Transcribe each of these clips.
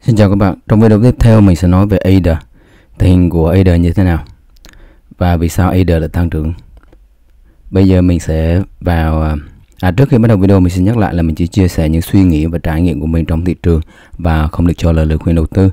Xin chào các bạn, trong video tiếp theo mình sẽ nói về ADA, tình hình của ADA như thế nào và vì sao ADA lại tăng trưởng. Bây giờ mình sẽ vào trước khi bắt đầu video mình xin nhắc lại là mình chỉ chia sẻ những suy nghĩ và trải nghiệm của mình trong thị trường và không được cho là lời khuyên đầu tư.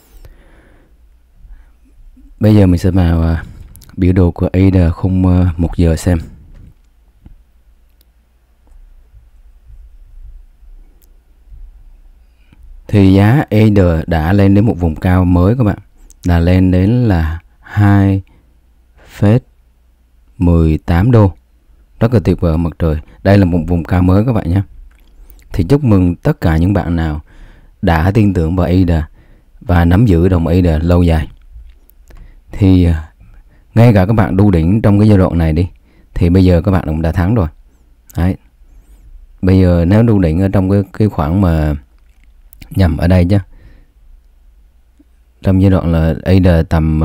Bây giờ mình sẽ vào biểu đồ của ADA khung 1 giờ xem. Thì giá ADA đã lên đến một vùng cao mới các bạn, đã lên đến là 2,18 đô, rất là tuyệt vời mặt trời. Đây là một vùng cao mới các bạn nhé. Thì chúc mừng tất cả những bạn nào đã tin tưởng vào ADA và nắm giữ đồng ADA lâu dài. Thì ngay cả các bạn đu đỉnh trong cái giai đoạn này đi, thì bây giờ các bạn cũng đã thắng rồi. Đấy. Bây giờ nếu đu đỉnh ở trong cái khoảng mà nhầm ở đây chứ, trong giai đoạn là ADA tầm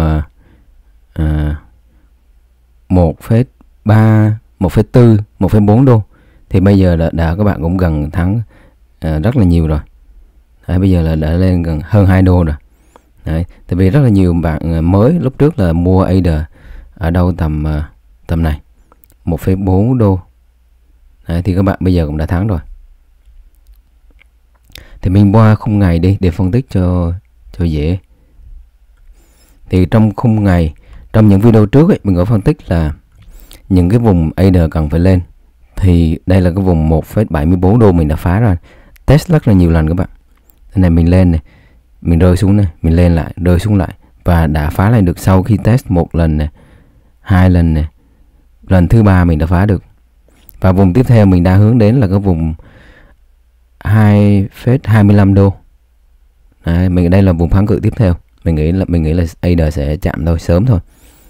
1,3, 1,4, 1,4 đô thì bây giờ đã các bạn cũng gần thắng rất là nhiều rồi. Đấy, bây giờ là đã lên gần hơn 2 đô rồi. Đấy, tại vì rất là nhiều bạn mới lúc trước là mua ADA ở đâu tầm này 1,4 đô. Đấy, thì các bạn bây giờ cũng đã thắng rồi. Thì mình qua khung ngày đi để phân tích cho dễ. Thì trong khung ngày, trong những video trước ấy, mình có phân tích là những cái vùng ADA cần phải lên. Thì đây là cái vùng 1,74 đô mình đã phá ra. Test rất là nhiều lần các bạn. Đây này, mình lên này, mình rơi xuống này, mình lên lại, rơi xuống lại và đã phá lại được sau khi test một lần này, 2 lần này, lần thứ 3 mình đã phá được. Và vùng tiếp theo mình đã hướng đến là cái vùng 2,25 đô. Đấy, đây là vùng kháng cự tiếp theo. Mình nghĩ là ADA sẽ chạm thôi, sớm thôi.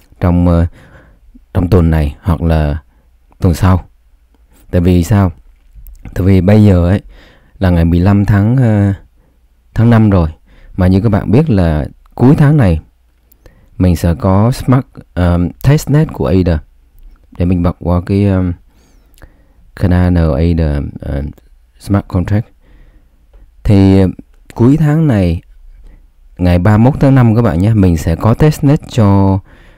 Trong tuần này hoặc là tuần sau. Tại vì sao? Tại vì bây giờ ấy là ngày 15 tháng 5 rồi. Mà như các bạn biết là cuối tháng này mình sẽ có Smart Testnet của ADA. Để mình bật qua cái Cardano ADA Smart Contract. Thì cuối tháng này, ngày 31 tháng 5 các bạn nhé, mình sẽ có testnet cho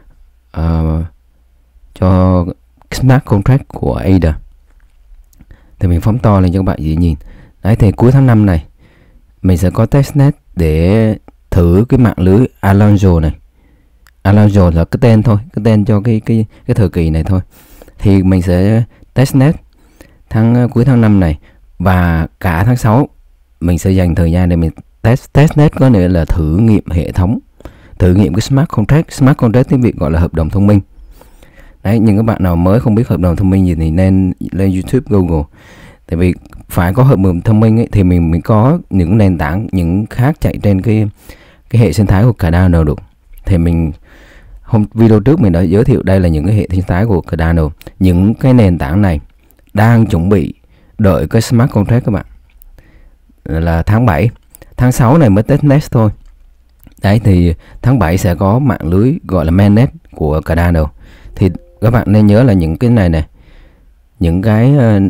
Smart Contract của ADA. Thì mình phóng to lên cho các bạn dễ nhìn. Đấy, thì cuối tháng 5 này mình sẽ có testnet để thử cái mạng lưới Alonzo này. Alonzo là cái tên thôi, cái tên cho cái thời kỳ này thôi. Thì mình sẽ testnet cuối tháng 5 này và cả tháng 6 mình sẽ dành thời gian để mình testnet, có nghĩa là thử nghiệm hệ thống, thử nghiệm cái smart contract tiếng Việt gọi là hợp đồng thông minh. Đấy, nhưng các bạn nào mới không biết hợp đồng thông minh gì thì nên lên YouTube Google. Tại vì phải có hợp đồng thông minh ấy, thì mình có những nền tảng những khác chạy trên cái hệ sinh thái của Cardano được. Thì video trước mình đã giới thiệu đây là những cái hệ sinh thái của Cardano. Những cái nền tảng này đang chuẩn bị đợi cái smart contract các bạn, là tháng 7, tháng 6 này mới testnet thôi. Đấy, thì tháng 7 sẽ có mạng lưới gọi là mainnet của Cardano. Thì các bạn nên nhớ là những cái này này, những cái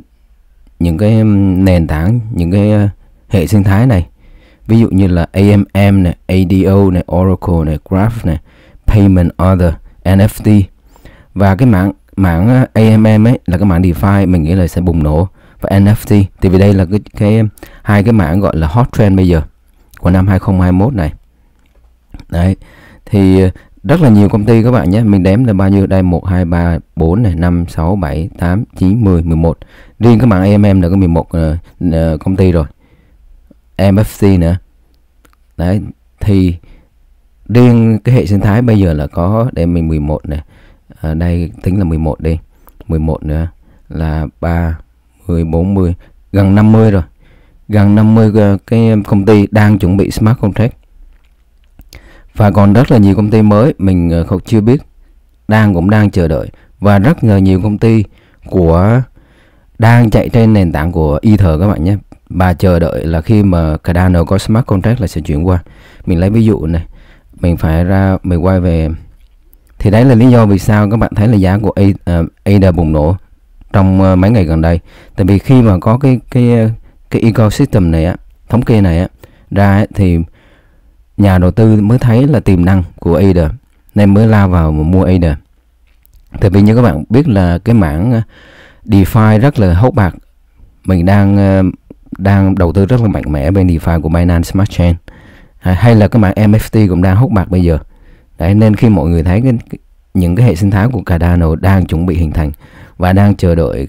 nền tảng, những cái hệ sinh thái này, ví dụ như là AMM này, ADO này, Oracle này, Graph này, Payment Other, NFT. Và cái mảng AMM ấy là cái mảng DeFi mình nghĩ là sẽ bùng nổ, và NFT thì vì đây là hai cái mảng gọi là hot trend bây giờ của năm 2021 này. Đấy, thì rất là nhiều công ty các bạn nhé, mình đếm là bao nhiêu đây, 1 2 3 4 này, 5 6 7 8 9 10 11. Riêng cái mảng AMM là có 11 công ty rồi. MFC nữa. Đấy, thì riêng cái hệ sinh thái bây giờ là có để mình 11 này. Đây tính là 11 đi. 11 nữa là 3 10 40, gần 50 rồi. Gần 50 cái công ty đang chuẩn bị smart contract. Và còn rất là nhiều công ty mới mình không chưa biết, cũng đang chờ đợi. Và rất là nhiều công ty đang chạy trên nền tảng của Ether các bạn nhé. Và chờ đợi là khi mà Cardano có smart contract là sẽ chuyển qua. Mình lấy ví dụ này, mình quay về. Thì đấy là lý do vì sao các bạn thấy là giá của ADA bùng nổ trong mấy ngày gần đây. Tại vì khi mà có cái ecosystem này á, thống kê này á ra ấy, thì nhà đầu tư mới thấy là tiềm năng của ADA nên mới lao vào mà mua ADA. Tại vì như các bạn biết là cái mảng DeFi rất là hốt bạc. Mình đang đầu tư rất là mạnh mẽ bên DeFi của Binance Smart Chain, hay là cái mảng NFT cũng đang hốt bạc bây giờ. Đấy, nên khi mọi người thấy những cái hệ sinh thái của Cardano đang chuẩn bị hình thành và đang chờ đợi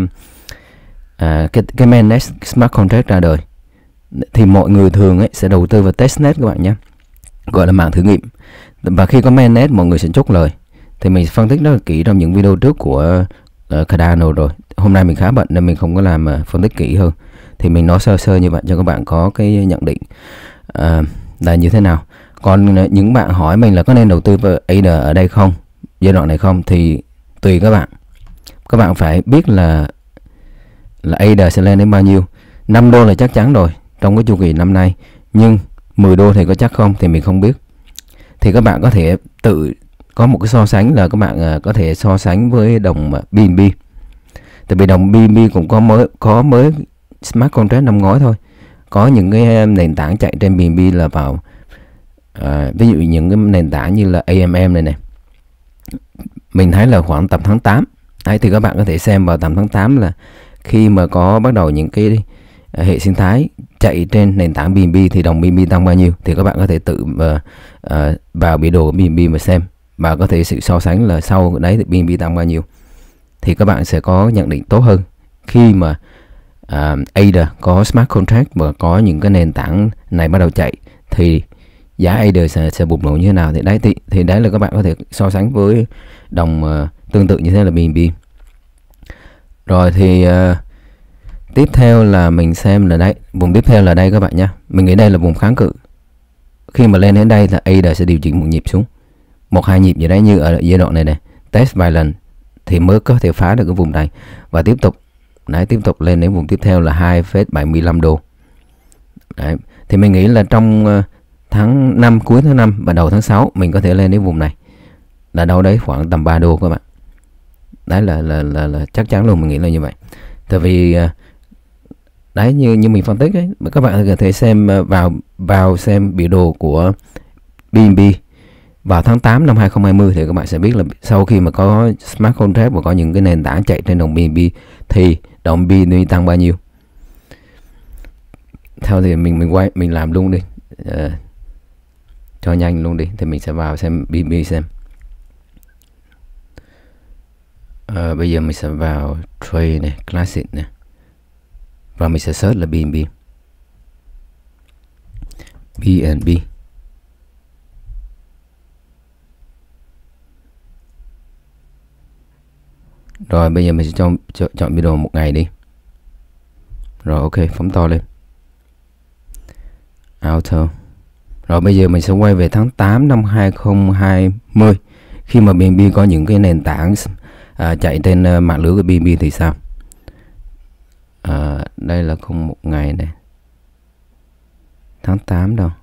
cái mainnet smart contract ra đời, thì mọi người thường sẽ đầu tư vào testnet các bạn nhé, gọi là mạng thử nghiệm. Và khi có mainnet mọi người sẽ chốt lời. Thì mình phân tích rất là kỹ trong những video trước của Cardano rồi. Hôm nay mình khá bận nên mình không có làm phân tích kỹ hơn. Thì mình nói sơ sơ như vậy cho các bạn có cái nhận định là như thế nào. Còn những bạn hỏi mình là có nên đầu tư vào ADA ở đây không, giai đoạn này không, thì tùy các bạn. Các bạn phải biết là ADA sẽ lên đến bao nhiêu. 5 đô là chắc chắn rồi trong cái chu kỳ năm nay, nhưng 10 đô thì có chắc không thì mình không biết. Thì các bạn có thể tự có một cái so sánh, là các bạn có thể so sánh với đồng BNB. Tại vì đồng BNB cũng có mới smart contract năm ngoái thôi. Có những cái nền tảng chạy trên BNB là vào ví dụ những cái nền tảng như là AMM này, mình thấy là khoảng tầm tháng 8. Đấy, thì các bạn có thể xem vào tầm tháng 8 là khi mà có bắt đầu những cái hệ sinh thái chạy trên nền tảng BNB thì đồng BNB tăng bao nhiêu, thì các bạn có thể tự vào biểu đồ của BNB mà xem, và có thể sự so sánh là sau đấy thì BNB tăng bao nhiêu, thì các bạn sẽ có nhận định tốt hơn. Khi mà ADA có smart contract và có những cái nền tảng này bắt đầu chạy thì giá ADA sẽ bùng nổ như thế nào. Thì đấy là các bạn có thể so sánh với đồng tương tự như thế là BNB. Rồi thì tiếp theo là mình xem là đấy, vùng tiếp theo là đây các bạn nhé. Mình nghĩ đây là vùng kháng cự. Khi mà lên đến đây là ADA sẽ điều chỉnh một nhịp xuống, 1-2 nhịp gì đấy, như ở giai đoạn này này, test vài lần thì mới có thể phá được cái vùng này và tiếp tục lên đến vùng tiếp theo là 2,75 đô. Đấy, thì mình nghĩ là trong tháng 5, cuối tháng 5 và đầu tháng 6 mình có thể lên đến vùng này là đâu đấy khoảng tầm 3 đô các bạn. Đấy là chắc chắn luôn, mình nghĩ là như vậy. Tại vì đấy, như mình phân tích ấy, các bạn có thể xem vào xem biểu đồ của BNB vào tháng 8 năm 2020 thì các bạn sẽ biết là sau khi mà có smart contract và có những cái nền tảng chạy trên đồng BNB thì đồng BNB tăng bao nhiêu. Theo thì mình làm luôn đi, cho nhanh luôn đi. Thì mình sẽ vào xem BNB xem. Bây giờ mình sẽ vào trade này, classic này, và mình sẽ search là BNB. Rồi bây giờ mình sẽ chọn video một ngày đi. Rồi ok, phóng to lên. Auto. Rồi bây giờ mình sẽ quay về tháng 8 năm 2020. Khi mà BNB có những cái nền tảng chạy trên mạng lưới của BNB thì sao? Đây là không một ngày này. Tháng 8 đâu.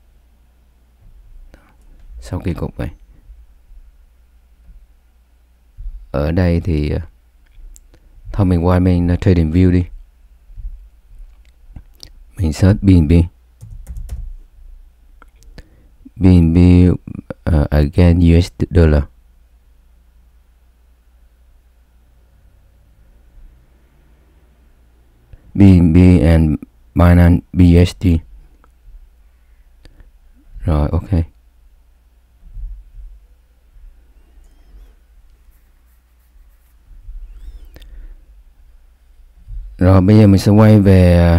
Sau khi cục vậy. Ở đây thì thôi mình qua bên Trading View đi. Mình search BNB. BNB again US dollar. BNB and Binance BSD. Rồi ok. Rồi bây giờ mình sẽ quay về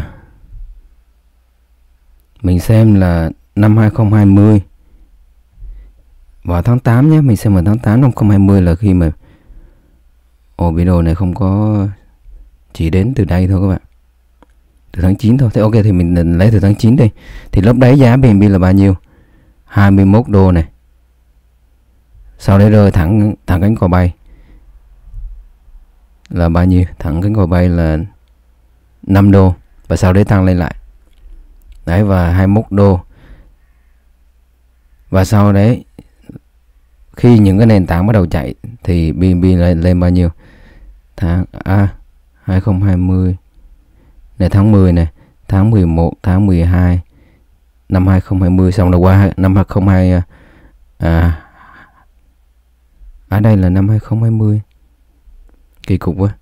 mình xem là năm 2020 vào tháng 8 nhé. Mình xem vào tháng 8 năm 2020 là khi mà video này không có, chỉ đến từ đây thôi các bạn, từ tháng 9 thôi. Thế ok, thì mình lấy từ tháng 9 đi. Thì lúc đấy giá BNB là bao nhiêu? 21 đô này. Sau đấy rơi thẳng cánh cò bay là bao nhiêu? Thẳng cánh cò bay là 5 đô. Và sau đấy tăng lên lại. Đấy, và 21 đô. Và sau đấy khi những cái nền tảng bắt đầu chạy thì BNB lên bao nhiêu? Tháng 2020 này, tháng 10 này, tháng 11, tháng 12, năm 2020 xong rồi qua năm 2020 ở đây là năm 2020, kỳ cục quá.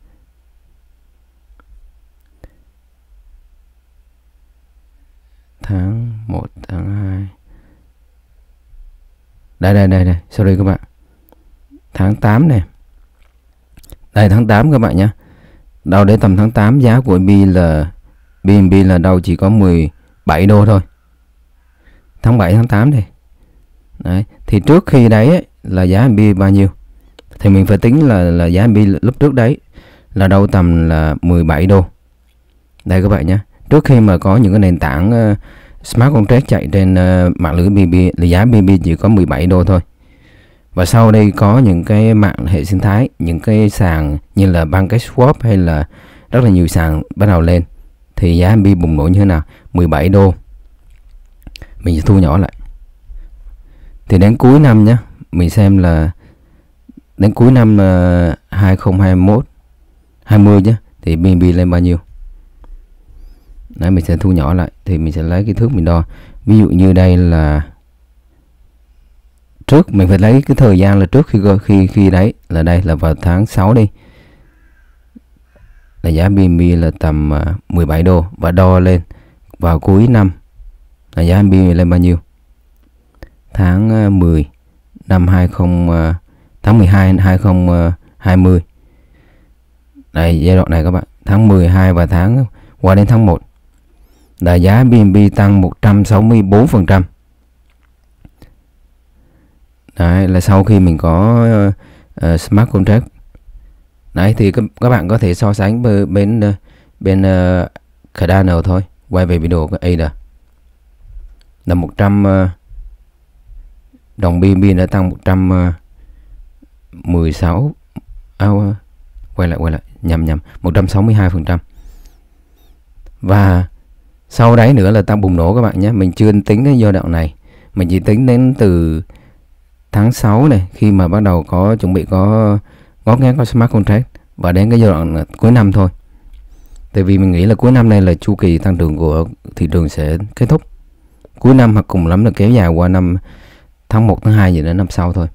Tháng 1, tháng 2. Đây, sorry các bạn. Tháng 8 này. Đây tháng 8 các bạn nhé. Đâu đến tầm tháng 8 giá của BNB là đâu chỉ có 17 đô thôi. Tháng 7 tháng 8 này. Đấy, thì trước khi đấy ấy, là giá BNB bao nhiêu? Thì mình phải tính là giá BNB lúc trước đấy là đâu tầm là 17 đô. Đây các bạn nhé. Trước khi mà có những cái nền tảng smart contract chạy trên mạng lưới BNB là giá BNB chỉ có 17 đô thôi. Và sau đây có những cái mạng hệ sinh thái, những cái sàn như là PancakeSwap hay là rất là nhiều sàn bắt đầu lên. Thì giá BNB bùng nổ như thế nào? 17 đô. Mình sẽ thu nhỏ lại. Thì đến cuối năm nhé, mình xem là đến cuối năm 2021 20 nhé, thì BNB lên bao nhiêu. Đấy, mình sẽ thu nhỏ lại. Thì mình sẽ lấy cái thước mình đo. Ví dụ như đây là trước, mình phải lấy cái thời gian là trước khi đấy là đây là vào tháng 6 đi, là giá BNB là tầm 17 đô, và đo lên vào cuối năm là giá BNB lên bao nhiêu. Tháng 10 năm 12 2020. Đây giai đoạn này các bạn, tháng 12 và tháng qua đến tháng 1 là giá BNB tăng 164%. Đấy là sau khi mình có smart contract. Đấy thì các bạn có thể so sánh bên Cardano thôi. Quay về video của ADA là 100 đồng BNB đã tăng 116 quay lại nhầm 162%. Và sau đấy nữa là tăng bùng nổ các bạn nhé. Mình chưa tính cái giai đoạn này, mình chỉ tính đến từ tháng 6 này, khi mà bắt đầu có chuẩn bị có ngót nghét có smart contract, và đến cái giai đoạn cuối năm thôi. Tại vì mình nghĩ là cuối năm này là chu kỳ tăng trưởng của thị trường sẽ kết thúc cuối năm, hoặc cùng lắm là kéo dài qua năm tháng 1 tháng 2 gì đến năm sau thôi.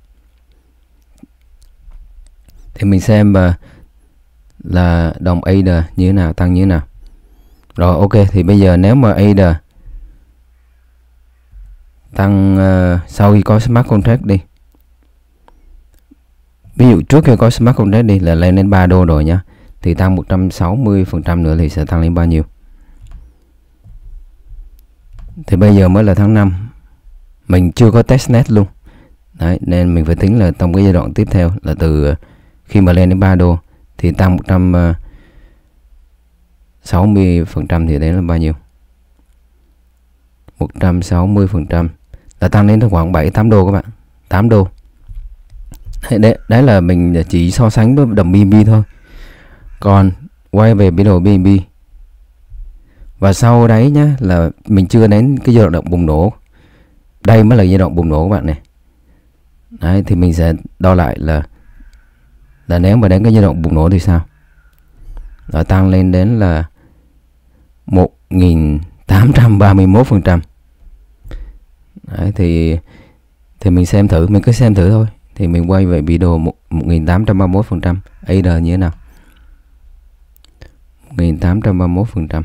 Thì mình xem là đồng ADA như thế nào, tăng như thế nào. Rồi ok, thì bây giờ nếu mà ADA tăng sau khi có smart contract đi, ví dụ trước khi có smart contract đi là lên đến 3 đô rồi nhá, thì tăng 160% nữa thì sẽ tăng lên bao nhiêu? Thì bây giờ mới là tháng 5, mình chưa có testnet luôn. Đấy, nên mình phải tính là trong cái giai đoạn tiếp theo là từ khi mà lên đến 3 đô thì tăng 160% thì đấy là bao nhiêu? 160% là tăng lên khoảng 7-8 đô các bạn. 8 đô. Đấy là mình chỉ so sánh với đồng BNB thôi. Còn quay về biểu đồ BNB, và sau đấy nhá là mình chưa đến cái giai đoạn bùng nổ. Đây mới là giai đoạn bùng nổ các bạn này. Đấy thì mình sẽ đo lại là nếu mà đến cái giai đoạn bùng nổ thì sao? Nó tăng lên đến là 1831%. Đấy thì mình xem thử, mình cứ xem thử thôi. Thì mình quay về video 1831%. ADA như thế nào? 1831%.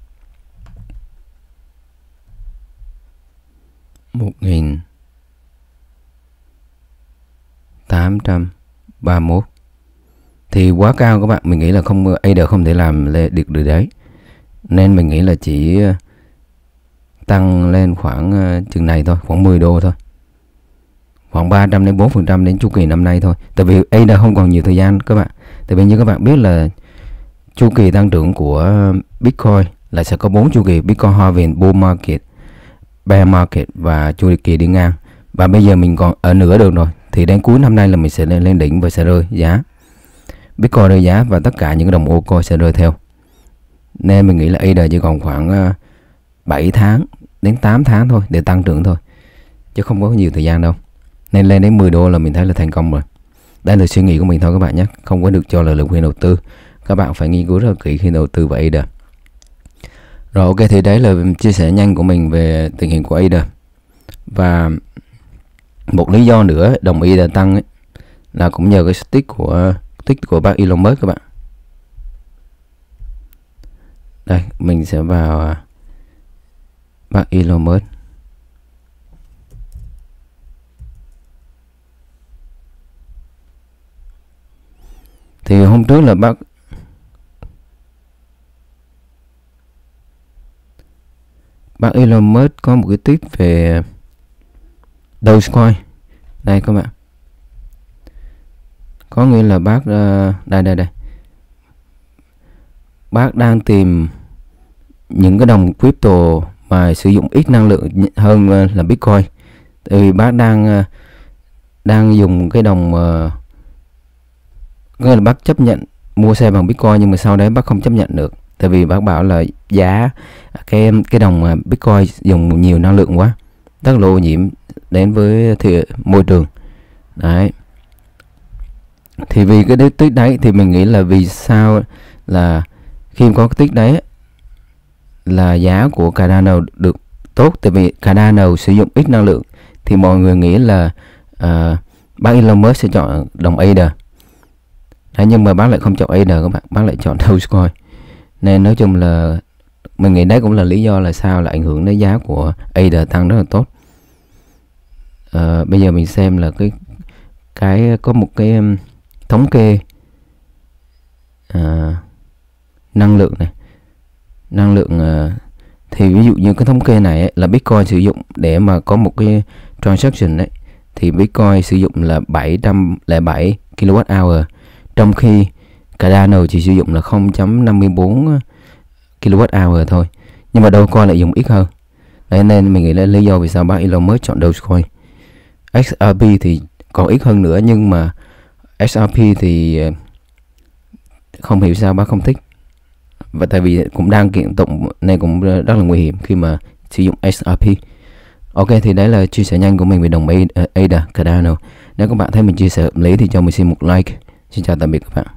1831 thì quá cao các bạn. Mình nghĩ là ADA không thể làm được điều đấy, nên mình nghĩ là chỉ tăng lên khoảng chừng này thôi, khoảng 10 đô thôi, khoảng 300 đến 4% đến chu kỳ năm nay thôi. Tại vì ADA không còn nhiều thời gian các bạn. Tại vì như các bạn biết là chu kỳ tăng trưởng của Bitcoin là sẽ có 4 chu kỳ: Bitcoin halving, bull market, bear market và chu kỳ đi ngang. Và bây giờ mình còn ở nửa đường rồi, thì đến cuối năm nay là mình sẽ lên đỉnh và sẽ rơi giá. Bitcoin rơi giá và tất cả những cái đồng altcoin sẽ rơi theo. Nên mình nghĩ là ADA chỉ còn khoảng 7 tháng đến 8 tháng thôi để tăng trưởng thôi, chứ không có nhiều thời gian đâu. Nên lên đến 10 đô là mình thấy là thành công rồi. Đây là suy nghĩ của mình thôi các bạn nhé, không có được cho là lời khuyên đầu tư. Các bạn phải nghiên cứu rất là kỹ khi đầu tư vào ADA. Rồi ok, thì đấy là chia sẻ nhanh của mình về tình hình của ADA. Và một lý do nữa đồng ADA tăng ấy, là cũng nhờ cái tweet của bác Elon Musk các bạn. Đây, mình sẽ vào bác Elon Musk. Thì hôm trước là bác Elon Musk có một cái tweet về Dogecoin. Đây các bạn. Có nghĩa là bác đây. Bác đang tìm những cái đồng crypto mà sử dụng ít năng lượng hơn là Bitcoin. Tại vì bác đang dùng cái đồng nghĩa là bác chấp nhận mua xe bằng Bitcoin, nhưng mà sau đấy bác không chấp nhận được. Tại vì bác bảo là giá cái đồng Bitcoin dùng nhiều năng lượng quá, rất là ô nhiễm đến với môi trường. Đấy. Thì vì cái tweet đấy thì mình nghĩ là vì sao là khi có cái tweet đấy là giá của Cardano được tốt, tại vì Cardano sử dụng ít năng lượng, thì mọi người nghĩ là bác Elon Musk sẽ chọn đồng ADA. Đấy, nhưng mà bác lại không chọn ADA các bạn, bác lại chọn Dogecoin. Nên nói chung là mình nghĩ đấy cũng là lý do là sao là ảnh hưởng đến giá của ADA tăng rất là tốt. Bây giờ mình xem là cái có một cái thống kê năng lượng thì ví dụ như cái thống kê này ấy, là Bitcoin sử dụng để mà có một cái transaction đấy, thì Bitcoin sử dụng là 707 kWh, trong khi Cardano chỉ sử dụng là 0.54 kWh thôi, nhưng mà Dogecoin lại dùng ít hơn. Đấy, nên mình nghĩ là lý do vì sao bác Elon Musk chọn Dogecoin. XRP thì còn ít hơn nữa, nhưng mà XRP thì không hiểu sao bác không thích. Và tại vì cũng đang kiện tụng nên cũng rất là nguy hiểm khi mà sử dụng XRP. Ok, thì đấy là chia sẻ nhanh của mình về đồng ADA Cardano. Nếu các bạn thấy mình chia sẻ hợp lý thì cho mình xin một like. Xin chào tạm biệt các bạn.